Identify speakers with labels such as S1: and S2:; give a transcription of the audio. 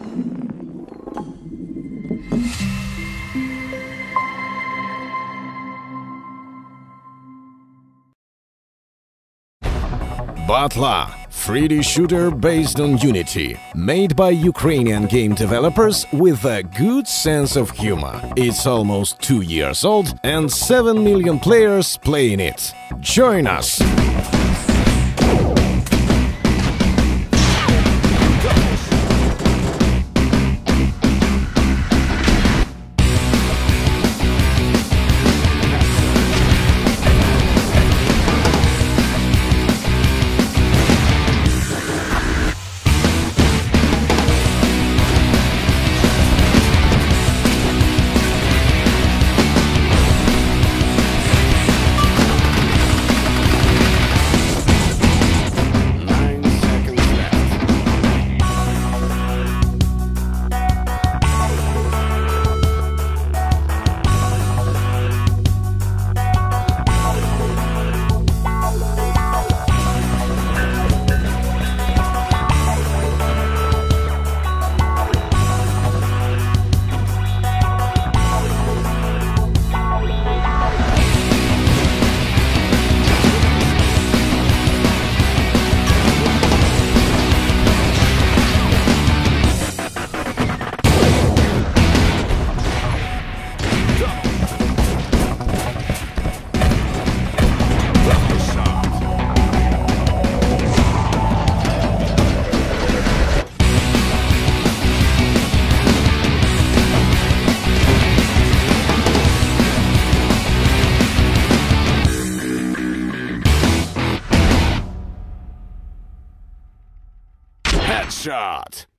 S1: Batla, 3D shooter based on Unity, made by Ukrainian game developers with a good sense of humor. It's almost 2 years old and 7 million players playing it. Join us! Headshot!